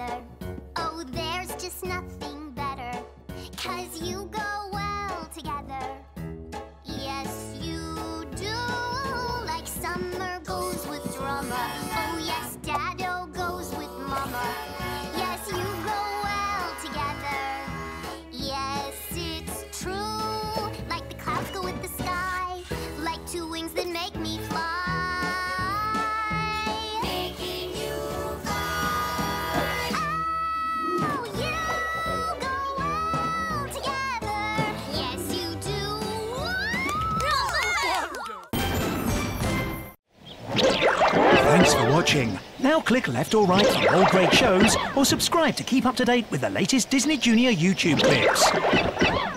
together. Oh, there's just nothing better, 'cause you go well together. Yes, you do. Like summer goes with drummer. Oh, yes, Daddo goes with Mama. Yes, you go well together. Yes, it's true. Like the clouds go with the sky. Like two wings that make me fly. Thanks for watching. Now click left or right for more great shows, or subscribe to keep up to date with the latest Disney Junior YouTube clips.